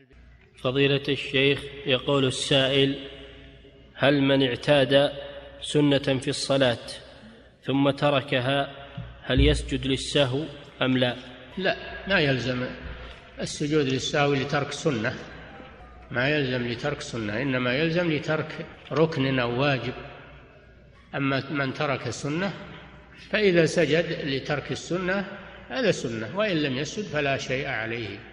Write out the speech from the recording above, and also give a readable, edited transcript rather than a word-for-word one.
فضيلة الشيخ، يقول السائل: هل من اعتاد سنة في الصلاة ثم تركها هل يسجد للسهو أم لا؟ لا، ما يلزم السجود للسهو لترك سنة، ما يلزم لترك سنة، إنما يلزم لترك ركن أو واجب. أما من ترك سنة فإذا سجد لترك السنة هذا سنة، وإن لم يسجد فلا شيء عليه.